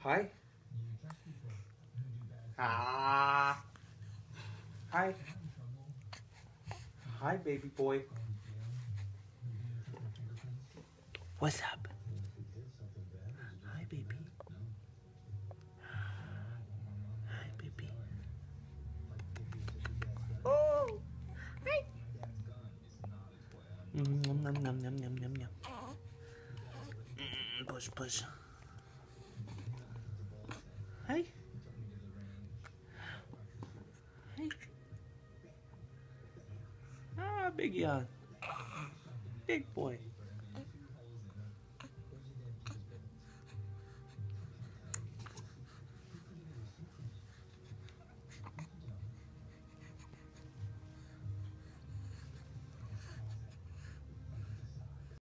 Hi. Ah. Hi. Hi, baby boy. What's up? Hi, baby. Hi, baby. Oh. Hi. Nom nom nom nom nom nom nom. Push push. Hi. Hi. Ah, big yawn. Big boy.